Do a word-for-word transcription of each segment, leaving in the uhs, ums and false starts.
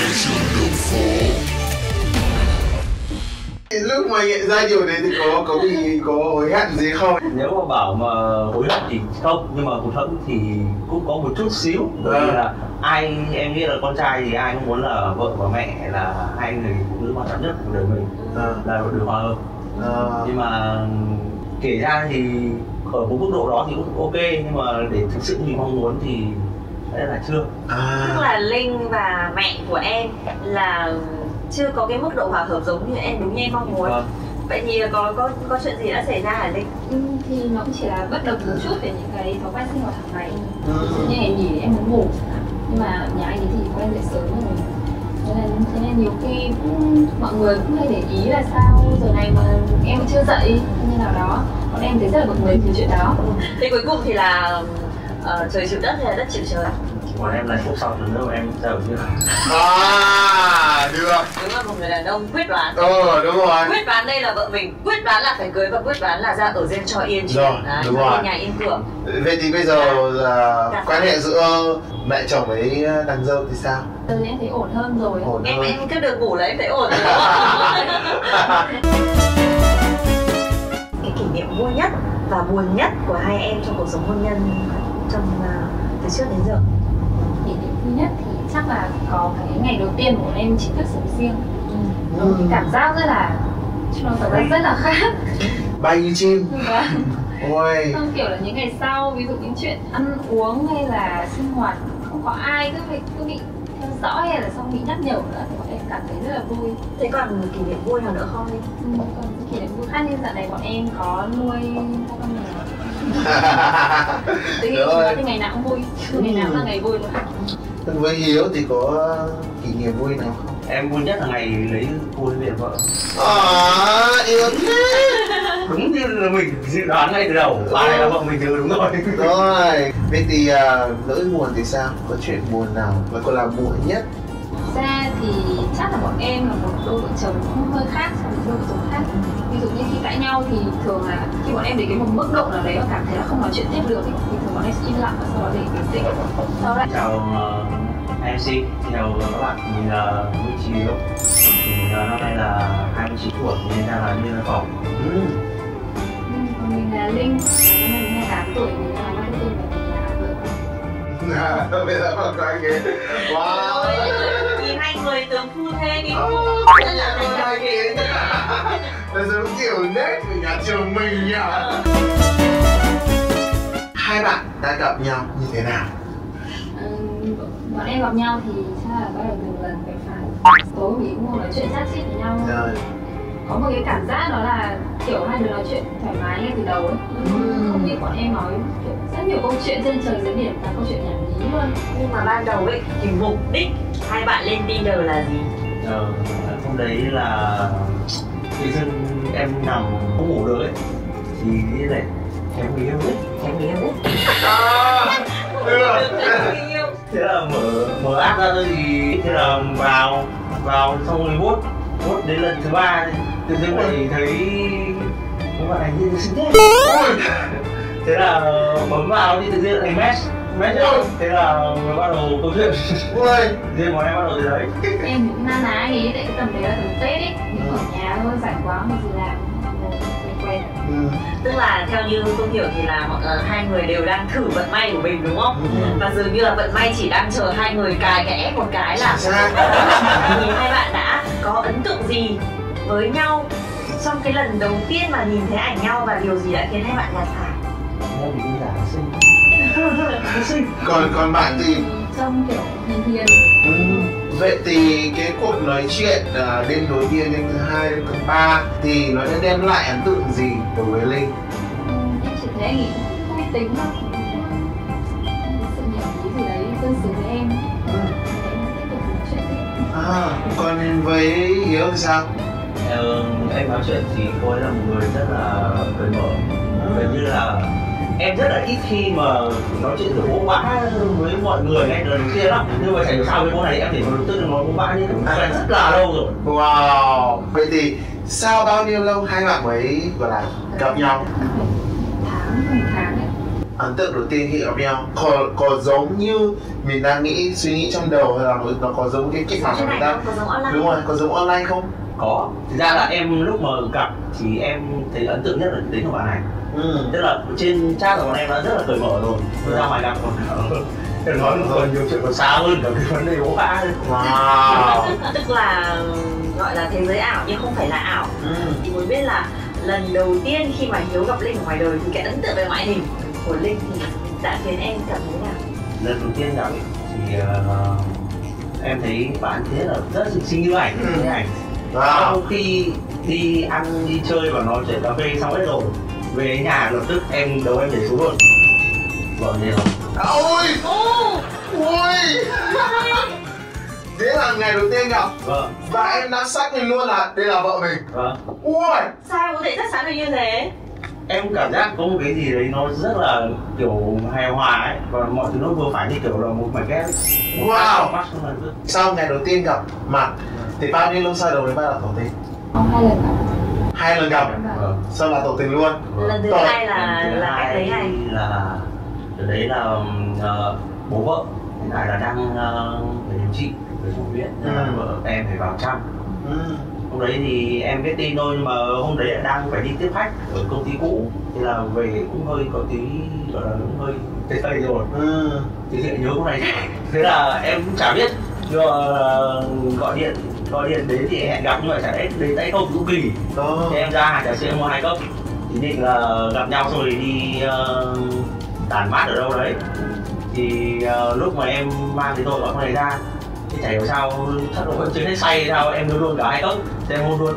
Lúc mà nhận ra điều đấy thì có có bị có hối hận gì không? Nếu mà bảo mà hối hận thì không, nhưng mà hụt hẫng thì cũng có một chút xíu. Bởi vì là ai, em nghĩ là con trai thì ai cũng muốn là vợ và mẹ là hai người phụ nữ quan trọng nhất của đời mình à. Là được hòa hợp à. Nhưng mà kể ra thì ở một mức độ đó thì cũng ok, nhưng mà để thực sự mình mong muốn thì đấy là chưa à. Tức là Linh và mẹ của em là chưa có cái mức độ hòa hợp giống như em, đúng như em mong muốn. Vâng. Vậy thì có có có chuyện gì đã xảy ra hả Linh? Ừ, thì nó cũng chỉ là bất đồng một chút về những cái thói quen sinh hoạt hàng ngày. Ừ. Như ngày nghỉ thì em muốn ngủ, nhưng mà nhà anh ấy thì quen dậy sớm rồi. Thế nên, thế nên nhiều khi cũng, mọi người cũng hay để ý là sao giờ này mà em vẫn chưa dậy như nào đó. Còn em thấy rất là bực mình về chuyện đó. Thế cuối cùng thì là uh, trời chịu đất hay là đất chịu trời? Còn em lại phút sau lần đâu em giàu chưa? À, được. Đúng là một người đàn ông quyết đoán. Ờ, đúng rồi. Quyết đoán đây là vợ mình, quyết đoán là phải cưới và quyết đoán là ra ở riêng cho yên chuyện. Rồi, đấy, đúng rồi. nhà yên cửa. Vậy thì bây giờ là Đã quan hệ giữa mẹ chồng với nàng dâu thì sao? Giờ em thấy ổn hơn rồi. Ổn em hơn. em cứ được ngủ lấy thấy ổn rồi. Cái kỷ niệm vui nhất và buồn nhất của hai em trong cuộc sống hôn nhân trong uh, từ trước đến giờ? Kỷ niệm vui nhất thì chắc là có cái ngày đầu tiên của em chính thức sống riêng. Ừ. Ừ. Cảm giác rất là, nó cảm giác rất là khác. Bay như chim. Vâng. Ôi. Không, kiểu là những ngày sau, ví dụ những chuyện ăn uống hay là sinh hoạt không có ai cứ bị cứ bị theo dõi hay là xong bị nhắc nhở nữa thì bọn em cảm thấy rất là vui. Thế còn kỷ niệm vui nào nữa không? Ừ, còn kỷ niệm vui khác như dạo này bọn em có nuôi hai con mèo. Tự nhiên chúng ta thì ngày nào cũng vui, ngày nào là ngày vui luôn. Với Hiếu thì có kỷ niệm vui nào không? Em vui nhất là ngày lấy cô về vợ. À, yêu thế. Đúng như là mình dự đoán ngay từ đầu, bà này là vợ mình rồi, đúng rồi. Rồi, vậy thì uh, nỗi buồn thì sao? Có chuyện buồn nào và còn là buồn nhất? Ra thì chắc là bọn em là một đôi vợ chồng cũng hơi khác so với đôi vợ chồng khác. Ví dụ như khi cãi nhau thì thường là khi bọn em đến cái một mức độ nào đấy và cảm thấy là không nói chuyện tiếp được thì thường bọn em sẽ im lặng và sau đó để bình tĩnh. Sau đó chào uh, em xê, chào các bạn, mình là Nguyễn Trí Hiếu. Mình uh, năm nay là hai mươi chín tuổi, nên đang là nhân phòng. Ừ. Còn mình là Linh, năm nay mình hai mươi tám tuổi, mình là marketing và mình là vợ. À, bây giờ còn có anh ấy. Wow. Nhìn hai người tướng phu thê đi. Rất là hai cái. Nó giống kiểu nét của nhà trường mình nhỉ. Hai bạn đã gặp nhau như thế nào? Ừ, bọn em gặp nhau thì chắc là bắt đầu từ lần phải phải tối mình cũng ngồi nói chuyện chat chít với nhau. Rồi. Có một cái cảm giác đó là kiểu hai đứa nói chuyện thoải mái ngay từ đầu ấy. Ừ. Không như bọn em nói kiểu rất nhiều câu chuyện trên trời dưới biển và câu chuyện nhảm nhí luôn. Nhưng mà ban đầu ấy thì mục đích hai bạn lên Tinder là gì? Ờ, hôm đấy là tự dưng em nằm không ngủ được ấy, thì nghĩ là em người yêu đấy, em người yêu đấy. À, được. Thế là mở mở app ra thôi thì thế là vào vào xong rồi vote vote đến lần thứ ba thì tự dưng lại thấy các bạn này như xinh thế. Thế là bấm vào thì tự nhiên lại match match rồi. Thế là mới bắt đầu câu chuyện. Ôi, riêng bọn em bắt đầu từ đấy. Em cũng na ná anh ấy tại cái tầm đấy là tầm Tết ấy, nhưng ở nhà thôi, rảnh quá mà gì làm mình quen. Ừ. Tức là theo như Phương hiểu thì là mọi, uh, hai người đều đang thử vận may của mình đúng không? Ừ. Và dường như là vận may chỉ đang chờ hai người cài cái ép một cái là thì hai bạn đã có ấn tượng gì với nhau trong cái lần đầu tiên mà nhìn thấy ảnh nhau và điều gì đã khiến hai bạn nhạt thải? Em thì cũng giả xinh. Xinh. Còn còn bạn thì Trông kiểu hiền hiền. ừ. Vậy thì cái cuộc nói chuyện à, đêm đầu tiên, đêm thứ hai, đêm thứ ba thì nó đã đem lại ấn tượng gì đối với Linh? Ừ, em chỉ thấy anh ấy cũng vui tính thôi. Sự nhảm nhí gì đấy tương xứng với em. Ừ. Em tiếp tục nói chuyện tiếp. À, còn với Hiếu thì sao? Ờ, em nói chuyện thì cô ấy là một người rất là cởi mở, gần như là em rất là ít khi mà nói chuyện được bố bã với mọi người ngay từ lần đầu tiên lắm, nhưng mà chẳng hiểu sao với cô này em chỉ đầu tư nói bố bã như thế này rất là lâu rồi. Wow, vậy thì sau bao nhiêu lâu hai bạn mới gọi là gặp nhau? Tháng, một tháng ấy. ấn tượng đầu tiên khi gặp nhau có, có giống như mình đang nghĩ suy nghĩ trong đầu hay là nó, nó có giống cái kịch bản của người ta? Có giống online. Đúng rồi, có giống online không? Có. Thực ra là em lúc mà gặp thì em thấy ấn tượng nhất là đến của bạn này. Ừ. Tức là trên chat của bọn em đã rất là cởi mở rồi. Tôi ra ngoài gặp còn Tôi nói còn nhiều chuyện còn xa hơn cả cái vấn đề bố vã. Wow. Tức là gọi là thế giới ảo nhưng không phải là ảo. Ừ. Thì muốn biết là lần đầu tiên khi mà Hiếu gặp Linh ở ngoài đời thì cái ấn tượng về ngoại hình của Linh thì đã khiến em cảm thấy nào? Lần đầu tiên gặp ấy, thì uh, em thấy bạn thế là rất xinh xinh như ảnh, Ừ. như ảnh. Wow. Sau khi đi ăn đi chơi và nói chuyện cà phê xong hết rồi, về đến nhà lập tức em đầu em nhảy xuống luôn. Vợ gì rồi? Ôi! Ô! Ôi! Thế là ngày đầu tiên gặp Vâng. và em đã xác định luôn là đây là vợ mình. Vâng. Ui! Sao em có thể chắc chắn được như thế? Em cảm giác có một cái gì đấy nó rất là kiểu hài hòa ấy, và mọi thứ nó vừa phải như kiểu là một mảnh ghép ấy. Wow. Mắt không là rất. Sau ngày đầu tiên gặp mặt thì bao nhiêu lâu sau đầu đến bắt đầu tỏ tình? Không, hai lần gặp. Hai lần gặp, Vâng. sau là tỏ tình luôn. Lần thứ Vâng. hai là Lần thứ là cách đấy hai này. là từ đấy là uh, bố vợ hiện tại là đang uh, phải điều trị về sổ viện, nên là Ừ. vợ em phải vào chăm. Ừ. Hôm đấy thì em biết tin thôi, nhưng mà hôm đấy lại đang phải đi tiếp khách ở công ty cũ, thì là về cũng hơi có tí gọi là cũng hơi tê tê rồi. Ừ. Thì sẽ nhớ hôm nay. Thế là em cũng chả biết, nhưng mà gọi điện gọi điện đến thì hẹn gặp, nhưng mà chả lẽ đến tay không cũng kỳ. Đó. Thì em ra hàng trà sữa mua hai cốc, ý định là gặp nhau xong rồi đi uh, tản mát ở đâu đấy. Thì uh, lúc mà em mang cái đồ đó này ra thì chả hiểu sao chắc là vẫn chưa hết say sao em đưa luôn cả hai cốc, thì em hôn luôn.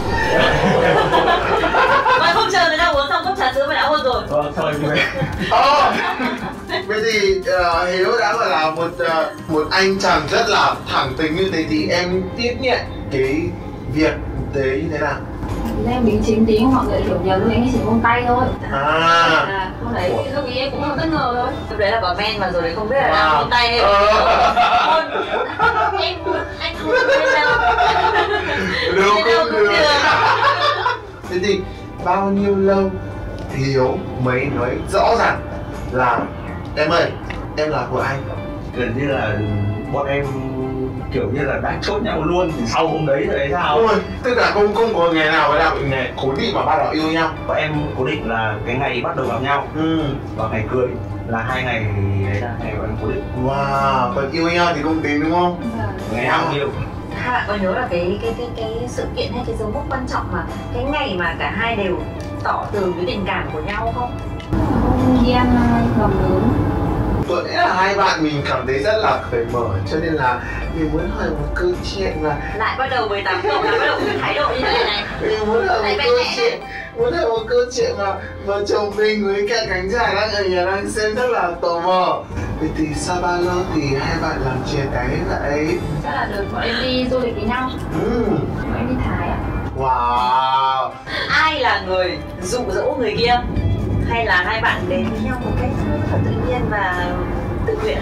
Mà không chờ tới đâu uống xong cốc trà sữa mà đã hôn rồi. Vâng, xong rồi đi về. Ờ. Vậy thì uh, Hiếu đã gọi là một uh, một anh chàng rất là thẳng tính như thế thì em tiếp nhận cái việc đấy như thế nào? Nên em đính chính tí, mọi người hiểu nhầm lúc ấy chỉ hôn tay thôi. À. À, lúc đấy lúc ấy em cũng hơi bất ngờ thôi. Lúc đấy là có men mà rồi đấy không biết là đang hôn tay hay Ờ. hôn. Em anh không biết đâu. Được Biết đâu không cũng được. Thế thì bao nhiêu lâu Hiếu mới nói rõ ràng là em ơi, em là của anh? Gần như là bọn em kiểu như là đã chốt nhau luôn thì sau hôm đấy rồi hay sao. Ôi, tức là không không có ngày nào là ngày cố định mà bắt đầu yêu nhau. Bọn em cố định là cái ngày bắt đầu gặp nhau Ừ. và ngày cưới là hai ngày đấy là ngày bọn em cố định. Wow, còn yêu nhau thì không tính đúng không? Ngày nào cũng yêu. Hai bạn có nhớ là cái cái cái cái sự kiện hay cái dấu mốc quan trọng mà cái ngày mà cả hai đều tỏ từ cái tình cảm của nhau không? Hôm đi ăn gầm nướng. Tôi nghĩ là hai bạn mình cảm thấy rất là cởi mở, cho nên là mình muốn hỏi một câu chuyện mà Lại bắt đầu mười tám cộng là bắt đầu cái thái độ như thế này. mình muốn hỏi Lại một bẽ câu bẽ chuyện muốn hỏi một câu chuyện mà vợ chồng mình với cả khán giả đang ở nhà đang xem rất là tò mò. Vậy thì sau bao lâu thì hai bạn làm chia tay vậy? Chắc là được bọn em đi du lịch với nhau. Ừ. Bọn em đi Thái ạ. Wow. Ai là người dụ dỗ người kia? Hay là hai bạn đến với nhau một cách rất là tự nhiên và tự nguyện?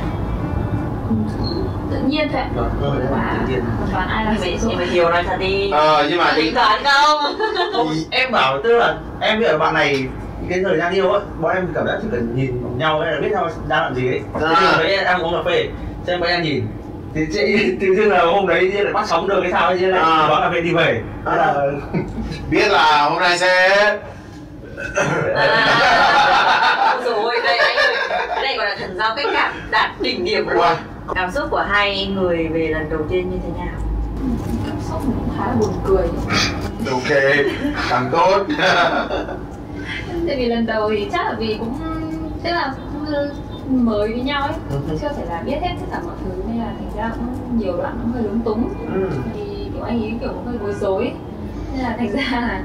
Tự nhiên thôi ạ. Vâng, Ừ. Và tự nhiên. hoàn toàn ai là Nhưng mà, dụ dỗ. nhưng mà hiểu nói thật đi. Ờ, nhưng mà Tính thì toán không? Không, em bảo tức là em biết là bạn này cái thời gian yêu ấy, bọn em cảm giác chỉ cần nhìn vào nhau ấy là biết nhau đang làm gì ấy. À. Thế nhưng đấy đang uống cà phê, xem bọn em nhìn thì chị tự dưng là hôm đấy lại bắt sóng được cái sao ấy, lại À. quán cà phê đi về. Thế là biết là hôm nay sẽ À, rồi đây anh ơi, cái này gọi là thần giao cách cảm đạt đỉnh điểm rồi. Wow. Cảm xúc của hai người về lần đầu tiên như thế nào? Cảm xúc cũng khá là buồn cười. ok, càng tốt. Tại vì lần đầu thì chắc là vì cũng tức là cũng mới với nhau ấy, chưa phải là biết hết tất cả mọi thứ nên là thành ra cũng nhiều đoạn nó hơi lúng túng. Ừ. Thì kiểu anh ấy kiểu hơi bối rối ấy. Nên là thành ra là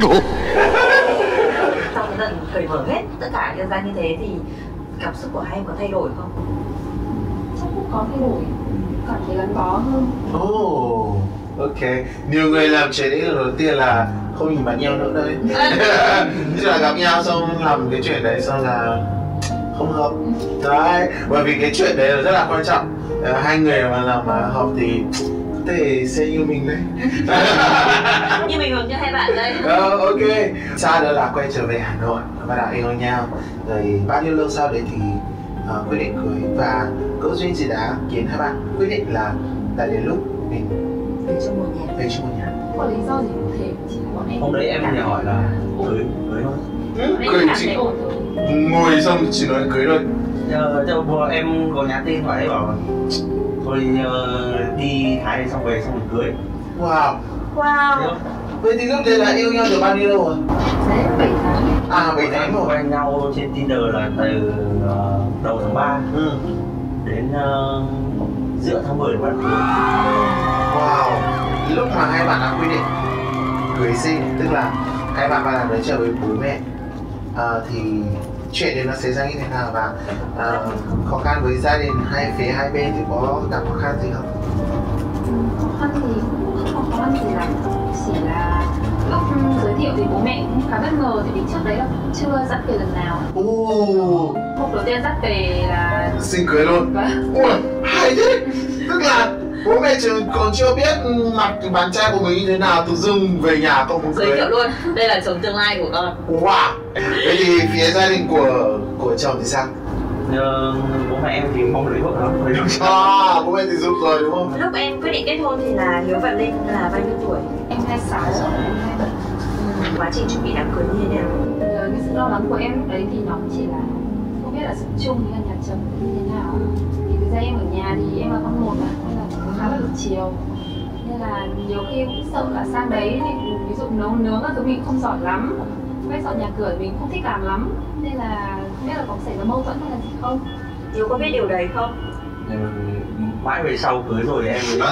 Sau cái lần cởi mở hết tất cả nhân ra như thế thì cảm xúc của hai em có thay đổi không? chắc cũng có thay đổi, cảm thấy gắn bó hơn. Oh, ok. Nhiều người làm chuyện đấy lần đầu tiên là không nhìn mặt nhau nữa đấy. Chứ là gặp nhau xong làm cái chuyện đấy xong là không hợp. Đấy, bởi vì cái chuyện đấy là rất là quan trọng. Ờ, hai người mà làm mà hợp thì thể xem như mình đấy. Như mình hướng cho hai bạn đây. Ờ, ok. Sau đó là quay trở về Hà Nội và đã yêu nhau. Rồi bao nhiêu lâu sau đấy thì uh, quyết định cưới, và cơ duyên gì đã khiến hai bạn quyết định là đã đến lúc mình Về chung một nhà. về chung một nhà. Có lý do gì cụ thể chỉ là bọn em Hôm đấy em cảm nhà thấy hỏi là cưới cưới thôi. Ừ, bọn em cưới cảm chị thấy ổn rồi. ngồi xong chỉ nói cưới thôi. Giờ cho vừa em có nhắn tin và ấy bảo là thôi uh, đi Thái đi xong về xong rồi cưới. Wow. Wow. Vậy thì lúc đấy là yêu nhau được bao nhiêu lâu rồi? Đấy, bảy tháng. À, bảy Bọn tháng em rồi. quen nhau trên Tinder là từ uh, đầu tháng ba Ừ. đến uh, giữa tháng mười bạn cưới. Wow. Lúc mà hai bạn đã quyết định cưới xin, tức là hai bạn bạn đến trở với bố mẹ, à, thì chuyện đấy nó sẽ ra như thế nào, và à, khó khăn với gia đình hai phía hai bên thì có gặp khó khăn gì không? Khó khăn thì cũng không có khó khăn gì lắm, chỉ là lúc giới thiệu thì bố mẹ cũng khá bất ngờ, tại vì trước đấy là cũng chưa dắt về lần nào. Ồ, Hôm đầu tiên dắt về là xin cưới luôn. vâng, Ui, hay thế. Tức là bố mẹ chưa, còn chưa biết mặt bạn trai của mình như thế nào, tự dưng về nhà con muốn Giới cưới. thiệu luôn, đây là chồng tương lai của con. Wow. Vậy thì phía gia đình của của chồng thì sao? Ờ, bố mẹ em thì mong lấy vợ lắm lấy lúc sau. À, bố mẹ thì giúp rồi đúng không? Lúc em quyết định kết hôn thì là Hiếu và Linh là bao nhiêu tuổi? em hai mươi sáu, em hai mươi bảy. Ừ, quá trình chuẩn bị đám cưới như thế nào? Ờ, cái sự lo lắng của em lúc đấy thì nó chỉ là không biết là sống chung với nhà chồng như thế nào. Thì thực ra em ở nhà thì em là con một mà, nên là cũng khá là được chiều. Nên là nhiều khi cũng sợ là sang đấy thì ví dụ nấu nướng các thứ mình không giỏi lắm, quét dọn nhà cửa mình không thích làm lắm, nên là không biết là có xảy ra mâu thuẫn hay là gì không. Hiếu có biết điều đấy không? Ừ, mãi về sau cưới rồi em mới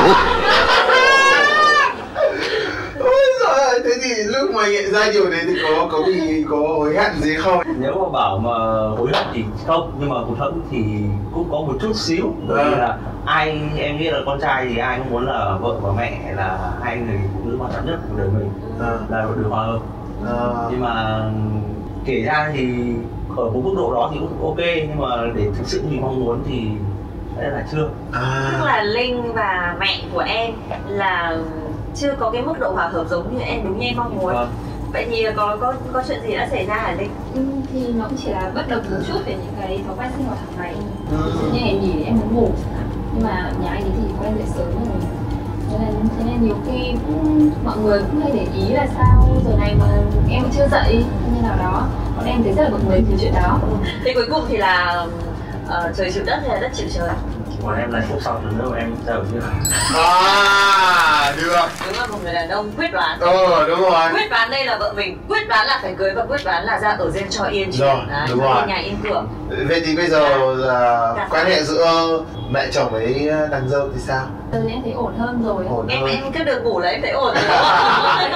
Ôi giời ơi, thế thì lúc mà nhận ra điều đấy thì có có bị có hối hận gì không? nếu mà bảo mà hối hận thì không, nhưng mà hụt hẫng thì cũng có một chút xíu, bởi vì là ai em nghĩ là con trai thì ai cũng muốn là vợ và mẹ là hai người phụ nữ quan trọng nhất của đời mình À, là được hòa hợp. à, Nhưng mà kể ra thì ở một mức độ đó thì cũng ok, nhưng mà để thực sự như mong muốn thì đấy là chưa. à. Tức là Linh và mẹ của em là chưa có cái mức độ hòa hợp giống như em đúng như em mong muốn. Vâng. Vậy thì có có có chuyện gì đã xảy ra hả Linh? Ừ, thì nó cũng chỉ là bất đồng một chút về những cái thói quen sinh hoạt hàng ngày. Ừ. Ví dụ như ngày nghỉ thì em muốn ngủ, nhưng mà nhà anh ấy thì quen dậy sớm rồi. Thế nên, thế nên nhiều khi cũng, mọi người cũng hay để ý là sao giờ này mà em chưa dậy như nào đó. Bọn em thấy rất là bực mình về chuyện đó. Thế cuối cùng thì là uh, trời chịu đất hay là đất chịu trời? Còn em lại không xong nữa đâu, em giàu chưa. À, được. Đúng là một người đàn ông quyết đoán. Ờ, đúng rồi. Quyết đoán đây là vợ mình, quyết đoán là phải cưới và quyết đoán là ra ở riêng cho yên chuyện. Rồi, Đấy, đúng cho rồi. yên nhà yên cửa. Vậy thì bây giờ là quan hệ giữa mẹ chồng với nàng dâu thì sao? Giờ thì em thấy ổn hơn rồi. Ổn Em hơn. em cứ được ngủ là em thấy ổn rồi đúng không?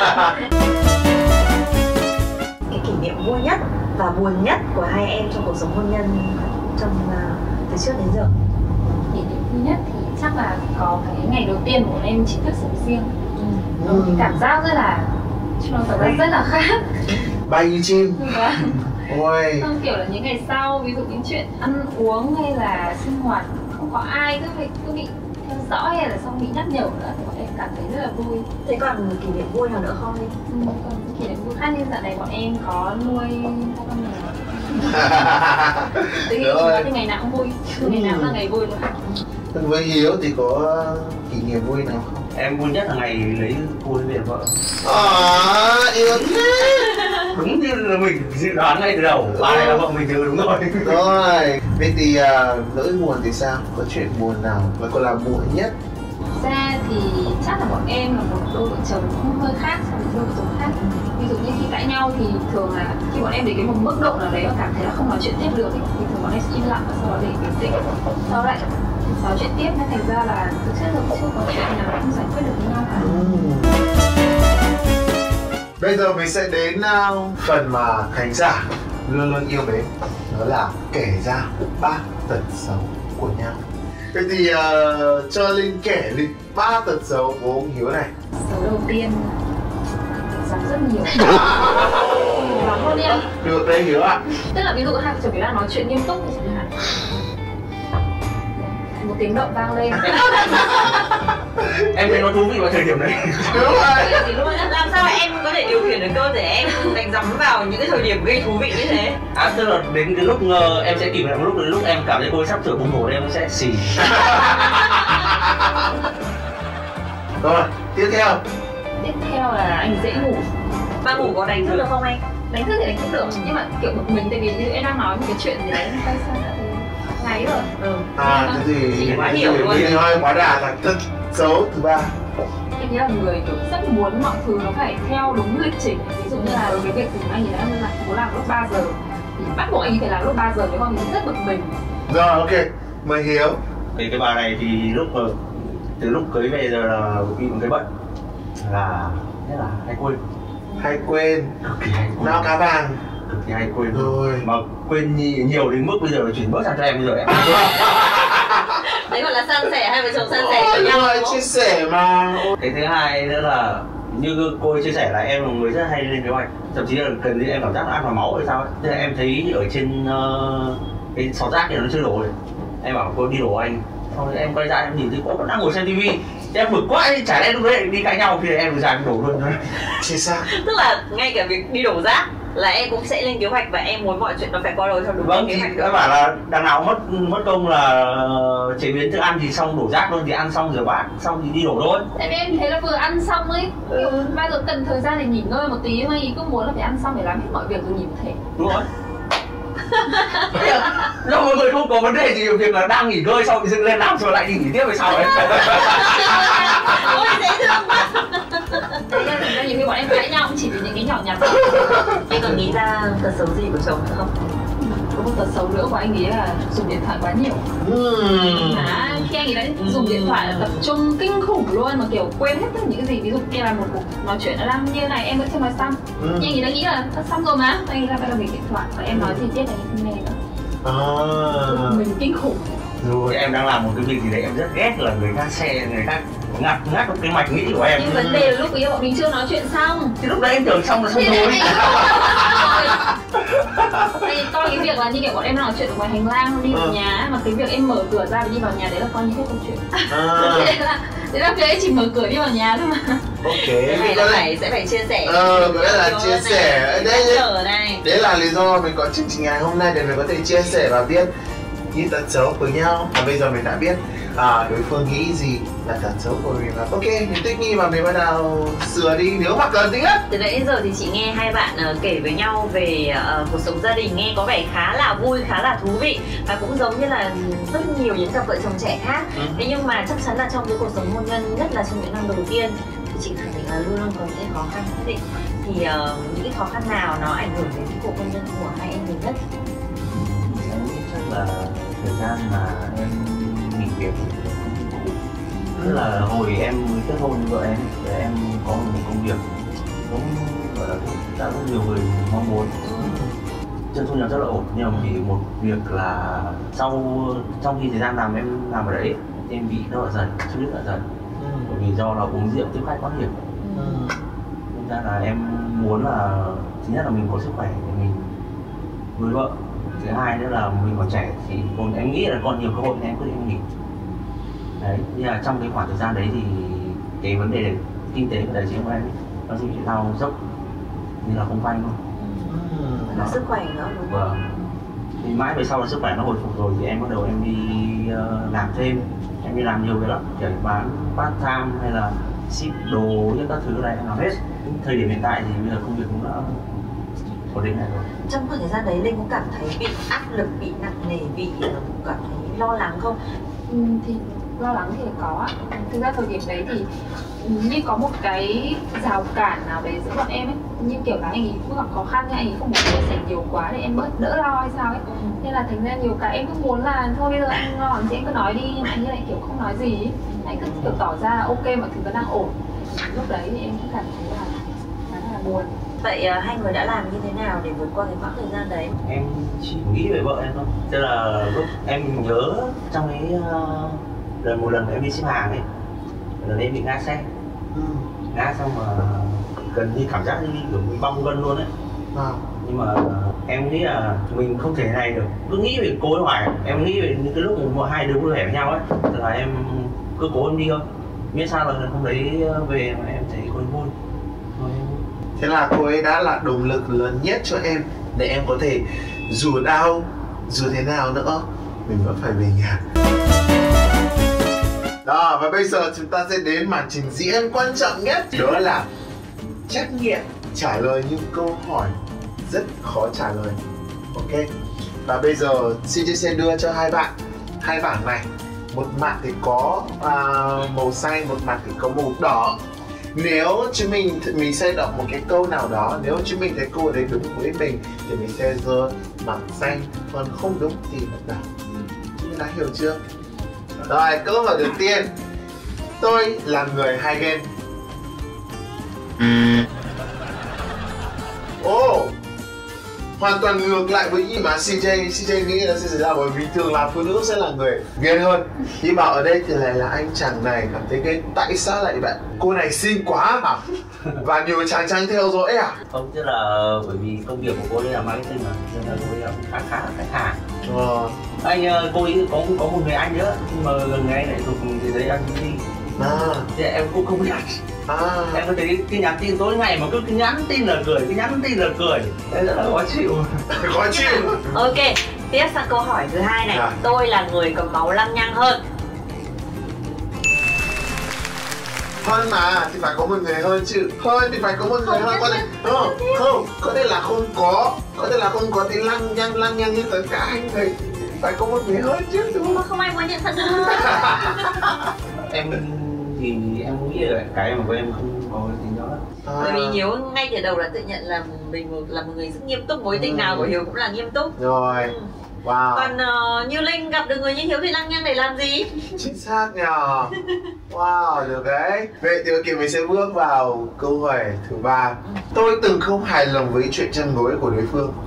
Cái kỷ niệm vui nhất và buồn nhất của hai em trong cuộc sống hôn nhân trong uh, từ trước đến giờ. Kỷ niệm vui nhất thì chắc là có cái ngày đầu tiên của bọn em chính thức sống riêng. Nó một cái cảm giác rất là, nó cảm giác rất là khác. Bay như chim. Vâng. Ôi. Không, kiểu là những ngày sau, ví dụ những chuyện ăn uống hay là sinh hoạt không có ai cứ bị cứ bị theo dõi hay là xong bị nhắc nhở nữa thì bọn em cảm thấy rất là vui. Thế còn kỷ niệm vui nào nữa không? Ừ, còn kỷ niệm vui khác như dạo này bọn em có nuôi hai con mèo. Tự nhiên chúng nó thì ngày nào cũng vui, ngày nào cũng là ngày vui luôn. Với Hiếu thì có kỷ niệm vui nào không? Em vui nhất là ngày lấy cô lên vợ. À, yêu thế. Đúng như là mình dự đoán ngay từ đầu, bà này là vợ mình từ đúng rồi. Rồi, vậy thì uh, nỗi buồn thì sao? Có chuyện buồn nào và có là buồn nhất? Ra thì chắc là bọn em là một đôi vợ chồng cũng hơi khác so với đôi vợ chồng khác. Ví dụ như khi cãi nhau thì thường là khi bọn em đến cái một mức độ nào đấy và cảm thấy là không nói chuyện tiếp được thì thường bọn em sẽ im lặng và sau đó để bình tĩnh, sau lại nói chuyện tiếp, nên thành ra là thực chất là chưa có chuyện nào không giải quyết được với nhau cả. Bây giờ mình sẽ đến uh, phần mà khán giả luôn luôn yêu mến, đó là kể ra ba tật xấu của nhau. Vậy thì uh, cho Linh kể đi ba tật xấu của ông Hiếu này. Xấu đầu tiên là rất nhiều. Lắm luôn em. Được đây Hiếu ạ. Tức là ví dụ hai vợ chồng đang nói chuyện nghiêm túc thì chẳng hạn, một tiếng động vang lên em thấy nó thú vị vào thời điểm đấy. Đúng rồi. Làm sao em có thể điều khiển được cơ thể em đánh giấm vào những cái thời điểm gây thú vị như thế? À, tức là đến cái lúc uh, em sẽ kìm lại một lúc, đến lúc em cảm thấy cô ấy sắp sửa bùng nổ em sẽ xì. Rồi, tiếp theo. Tiếp theo là anh dễ ngủ. Mà ngủ có đánh thức được không anh? Đánh thức thì đánh thức được, nhưng mà kiểu một mình, tại vì như em đang nói một cái chuyện gì đấy tay sao đã ngáy rồi. Ừ. À, thế thì Chị quá thế hiểu thì luôn. mình hơi quá đà là thức xấu thứ ba. Em nghĩ là người kiểu rất muốn mọi thứ nó phải theo đúng lịch trình. Ví dụ như là cái việc thì anh ấy đã là muốn làm lúc ba giờ thì bắt buộc anh ấy phải làm lúc ba giờ, nếu không thì rất bực mình. Rồi, ok, mình hiểu. Thì cái bà này thì lúc mà từ lúc cưới về giờ là bị một cái bệnh là thế là hay quên, Hay quên, cực kỳ hay quên, não cá vàng. cực kỳ hay quên Rồi. mà quên nhi- nhiều đến mức bây giờ là chuyển bớt sang cho em bây giờ em. Đấy gọi là san sẻ, hai vợ chồng san sẻ Ôi, với đúng nhau rồi, đúng không? chia sẻ mà. Ôi. Cái thứ hai nữa là như cô ấy chia sẻ là em là một người rất hay lên kế hoạch, thậm chí là gần như em cảm giác là ăn vào máu hay sao ấy. Thế là em thấy ở trên uh, cái xỏ rác thì nó chưa đổ rồi, em bảo cô đi đổ anh, xong rồi em quay ra em nhìn thấy cô vẫn đang ngồi xem tivi, em bực quá ấy, chả lẽ lúc đấy đi cãi nhau thì em ra em đổ luôn. Chính xác. Tức là ngay cả việc đi đổ rác là em cũng sẽ lên kế hoạch và em muốn mọi chuyện nó phải qua đầu theo đúng Vâng, kế thì hoạch. các bạn là đằng nào mất mất công là chế biến thức ăn thì xong đổ rác luôn, thì ăn xong rửa bát xong thì đi đổ thôi. Tại vì em thấy là vừa ăn xong ấy, kiểu bao giờ cần thời gian để nghỉ ngơi một tí mà ý cứ muốn là phải ăn xong để làm hết mọi việc rồi nghỉ một thể. Đúng rồi. Do mọi người không có vấn đề gì, việc là đang nghỉ ngơi xong thì dừng lên làm rồi lại đi nghỉ tiếp về sau ấy. Ôi dễ thương quá. Thế nên thực ra nhiều khi bọn em cãi nhau cũng chỉ vì những cái nhỏ nhặt. Em còn nghĩ ra tật xấu gì của chồng nữa không? Có một tật xấu nữa của anh ấy là dùng điện thoại quá nhiều. Uhm. À, khi anh ấy đã dùng điện thoại là tập trung kinh khủng luôn, mà kiểu quên hết tất cả những cái gì. Ví dụ như là một cuộc nói chuyện đã đang như này em vẫn chưa nói xong, Ừ. nhưng anh ấy đã nghĩ là "Đã xong rồi mà", anh ấy là bắt đầu nghịch điện thoại và em nói gì tiếp là anh không nghe nữa. À. Mình kinh khủng. Rồi em đang làm một cái việc gì đấy em rất ghét là người khác xe, người khác ngắt ngắt cái mạch nghĩ của em. Nhưng vấn đề là lúc ấy bọn mình chưa nói chuyện xong. Thì lúc đấy em tưởng xong là xong Thì rồi. anh Tại vì coi cái việc là như kiểu bọn em nói chuyện ở ngoài hành lang đi vào Ừ. nhà, mà cái việc em mở cửa ra và đi vào nhà đấy là coi như hết câu chuyện. À. Thế là thế là cái ấy chỉ mở cửa đi vào nhà thôi mà. Ok. Cái này là phải sẽ phải chia sẻ. Ờ, cái này là Nhiều chia hơn sẻ. này. Đây, Nhắc đây. nhở này. Đấy là lý do mình có chương trình ngày hôm nay để mình có thể chia sẻ và biết những tật xấu của nhau. Và bây giờ mình đã biết à, đối phương nghĩ gì là tật xấu của mình. Và ok, mình thích nghi và mình bắt đầu sửa đi nếu mà cần thiết. Từ nãy đến giờ thì chị nghe hai bạn uh, kể với nhau về uh, cuộc sống gia đình, nghe có vẻ khá là vui, khá là thú vị và cũng giống như là rất nhiều những cặp vợ chồng trẻ khác. Ừ. Thế nhưng mà chắc chắn là trong cái cuộc sống hôn nhân, nhất là trong những năm đầu tiên thì chị khẳng định là luôn luôn có những cái khó khăn nhất định. Thì uh, những cái khó khăn nào nó ảnh hưởng đến cái cuộc hôn nhân của hai em nhiều nhất? Em nghĩ chắc là thời gian mà em nghỉ việc. Tức là hồi em mới kết hôn với vợ em thì em có một công việc cũng gọi là đã rất nhiều người mong muốn, chân thu nhập rất là ổn, nhưng mà vì một việc là sau trong khi thời gian làm em làm ở đấy em bị đau dạ dày, suy đứt dạ dày, bởi vì do là uống rượu tiếp khách quá nhiều. Nên ra là em muốn là thứ nhất là mình có sức khỏe để mình nuôi vợ, thứ hai nữa là mình còn trẻ thì còn em nghĩ là còn nhiều cơ hội nên em quyết định nghỉ. Đấy, nhưng là trong cái khoảng thời gian đấy thì cái vấn đề kinh tế và tài chính của em nó sẽ bị lao dốc như là không phanh luôn. Là sức khỏe nữa đúng không? Vâng. Thì mãi về sau là sức khỏe nó hồi phục rồi thì em bắt đầu em đi uh, làm thêm, em đi làm nhiều cái lắm, kiểu bán part time hay là ship đồ những các thứ này em làm hết. Thời điểm hiện tại thì bây giờ công việc cũng đã ổn định này rồi. Trong khoảng thời gian đấy Linh cũng cảm thấy bị áp lực, bị nặng nề, bị uh, cảm thấy lo lắng không? Ừ, thì lo lắng thì có. Thực ra thời điểm đấy thì như có một cái rào cản nào đấy giữa bọn em ấy, như kiểu là anh ấy cũng gặp khó khăn nhưng anh ấy không muốn chia sẻ nhiều quá để em bớt đỡ lo hay sao ấy. Nên là thành ra nhiều cái em cứ muốn là thôi bây giờ anh lo làm gì anh cứ nói đi, nhưng mà anh ấy lại kiểu không nói gì ấy. Anh cứ kiểu tỏ ra ok mọi thứ vẫn đang ổn. Lúc đấy thì em cũng cảm thấy là khá là buồn. Vậy uh, hai người đã làm như thế nào để vượt qua cái khoảng thời gian đấy? Em chỉ nghĩ về vợ em thôi. Tức là lúc em nhớ trong cái uh, lần một lần em đi ship hàng ấy, lần em bị ngã xe, Ừ. ngã xong mà gần như cảm giác như kiểu bị bong gân luôn ấy. À. Nhưng mà em nghĩ là mình không thể này được, cứ nghĩ về cô ấy hoài. Em nghĩ về những cái lúc một hai đứa vui vẻ với nhau ấy, tức là em cứ cố em đi thôi. miễn sao là hôm đấy về mà em thấy cô ấy vui thôi. Thế là cô ấy đã là động lực lớn nhất cho em để em có thể dù đau dù thế nào nữa mình vẫn phải về nhà. Đó, và bây giờ chúng ta sẽ đến màn trình diễn quan trọng nhất, đó là trách nhiệm trả lời những câu hỏi rất khó trả lời. Ok, và bây giờ xin chia sẻ đưa cho hai bạn hai bảng này, một mặt thì có uh, màu xanh, một mặt thì có màu đỏ. Nếu chúng mình mình sẽ đọc một cái câu nào đó, nếu chúng mình thấy câu đấy đúng với mình thì mình sẽ giơ mặt xanh, còn không đúng thì mặt đỏ. Chúng mình đã hiểu chưa? Rồi, câu hỏi đầu tiên, tôi là người hay ghen. Ồ, oh, hoàn toàn ngược lại với ý mà xê jay xê jay nghĩ là sẽ xảy ra, bởi vì thường là phụ nữ sẽ là người ghen hơn. Nhưng mà ở đây thì lại là anh chàng này cảm thấy ghen. Tại sao lại vậy? Cô này xinh quá hả? Và nhiều chàng trai theo dõi à? Không, tức là bởi vì công việc của cô ấy là marketing mà, nên là cô ấy khá khá là khách hàng. Ờ. Anh, cô ấy có có một người anh nữa, nhưng mà lần này lại thuộc cái giấy anh đi. À. Thì em cũng không biết. À. Em có thấy cái nhắn tin tối ngày mà cứ cái nhắn tin là cười, cái nhắn tin là cười, em rất là khó chịu. Khó chịu. Ok, tiếp sang câu hỏi thứ hai này. À. Tôi là người có máu lăng nhăng hơn. Hơn mà thì phải có một người hơn chứ. Hơn thì phải có một người hơn. Có thể không, không, có thể là không có, có thể là không có thì lăng nhăng lăng nhăng như tất cả hai người. Phải có một người hơn chứ, đúng không? Mà không ai muốn nhận thật hơn. Em thì em nghĩ là cái mà của em không có cái tính đó. À. Bởi vì Hiếu ngay từ đầu đã tự nhận là mình là một người rất nghiêm túc, mối tình ừ. nào của Hiếu cũng là nghiêm túc. Rồi. Ừ. Wow. Còn uh, Như Linh gặp được người như Hiếu thì lăng nhăng để làm gì? Chính xác nhờ. Wow, được đấy. Vậy thì kiểu mình sẽ bước vào câu hỏi thứ ba. Ừ. Tôi từng không hài lòng với chuyện chăn gối của đối phương.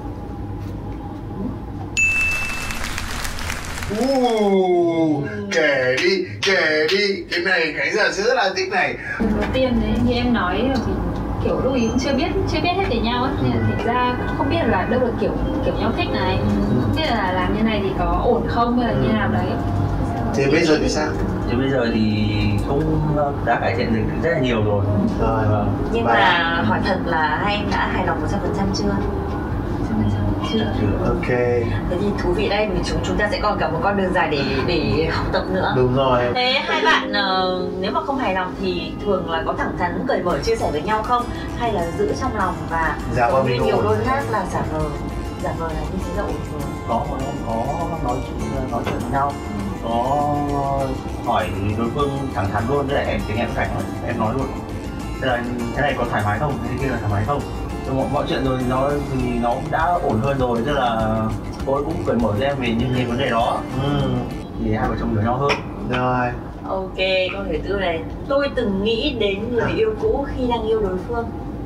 Uh, kể đi, kể đi. Cái này khán giả sẽ rất là thích này. Đầu tiên đấy, như em nói là mình kiểu lúc ý cũng chưa biết chưa biết hết về nhau ấy, nên là thực ra không biết là đâu là kiểu kiểu nhau thích này, không biết là làm như này thì có ổn không hay là như nào đấy. Thì bây giờ thì sao? Thì bây giờ thì cũng đã cải thiện được rất là nhiều rồi. Rồi. Vâng. Nhưng và... mà hỏi thật là hai em đã hài lòng một trăm phần trăm chưa? Chưa. Ok. Thế thì thú vị đây, vì chúng chúng ta sẽ còn cả một con đường dài để để học tập nữa. Đúng rồi. Thế hai bạn uh, nếu mà không hài lòng thì thường là có thẳng thắn cởi mở chia sẻ với nhau không, hay là giữ trong lòng và dạ, có như nhiều đôi khác là giả vờ giả vờ là như thế là ổn rồi? Có có nói chuyện nói chuyện với nhau, có hỏi đối phương thẳng thắn luôn, với lại em tiếng em rảnh em nói luôn. Thế là thế này có thoải mái không, thế kia là thoải mái không. Mọi, mọi chuyện rồi nó thì nó đã ổn hơn rồi, tức là cô ấy cũng cởi mở với em về những cái vấn đề đó. Ừ. Thì hai vợ chồng hiểu nhau hơn. Rồi. Ok, câu hỏi tư này. Tôi từng nghĩ đến người yêu cũ khi đang yêu đối phương.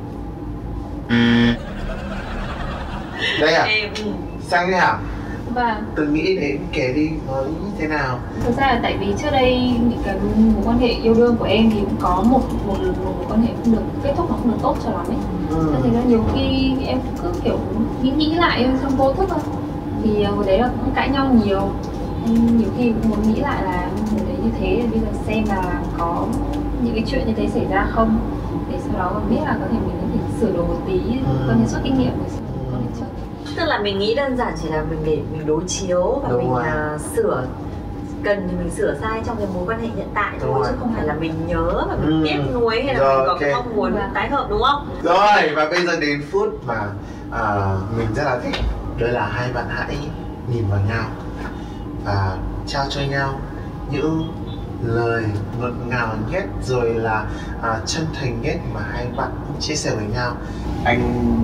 Đây à? Em, ừ. Sang đi hả? Vâng. Từng nghĩ đến, kể đi, nói thế nào? Thực ra là tại vì trước đây những cái mối quan hệ yêu đương của em thì cũng có một một một mối quan hệ không được kết thúc, nó không được tốt cho lắm ấy. Ừ. Thế nên nhiều khi em cứ kiểu nghĩ nghĩ lại trong vô thức thôi. Thì hồi đấy là cũng cãi nhau nhiều. Em nhiều khi cũng muốn nghĩ lại là hồi đấy như thế, thì bây giờ xem là có những cái chuyện như thế xảy ra không, để sau đó biết là có thể mình có thể sửa đổi một tí, ừ. Có những suất kinh nghiệm của con đi trước. Tức là mình nghĩ đơn giản chỉ là mình để mình đối chiếu và đúng mình uh, sửa, cần thì mình sửa sai trong cái mối quan hệ hiện tại thôi, chứ không phải là mình nhớ và mình ừ. tiếc nuối hay là rồi, mình có okay. mong muốn tái hợp, đúng không? Rồi, và bây giờ đến phút mà uh, mình rất là thích, đó là hai bạn hãy nhìn vào nhau và trao cho nhau những lời ngọt ngào nhất, rồi là uh, chân thành nhất mà hai bạn chia sẻ với nhau. Anh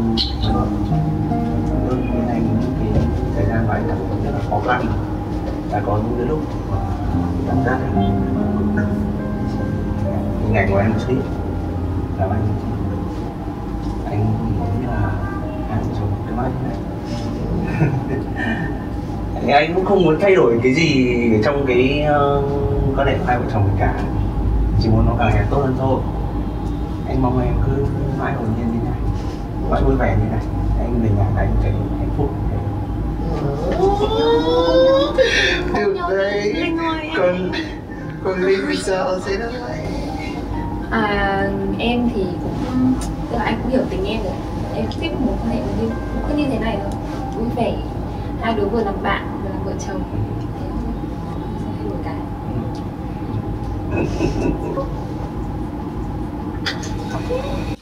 luôn với anh những cái thời gian bài tập rất là khó khăn, đã có những cái lúc cảm giác hình ảnh của em một tí làm anh anh nghĩ là anh dùng cái máy này anh cũng không muốn thay đổi cái gì trong cái uh, quan hệ hai vợ chồng cả, chỉ muốn nó càng ngày tốt hơn thôi. Anh mong em cứ mãi hồn nhiên như này, mãi vui vẻ như này, anh về nhà anh thấy hạnh phúc. Được đấy, con con Linh bây giờ sẽ nói À, em thì cũng tức là anh cũng hiểu tính em rồi, em thích một quan hệ như cứ như thế này thôi, vui vẻ, hai đứa vừa làm bạn vừa làm vợ chồng, thế thôi, một cái.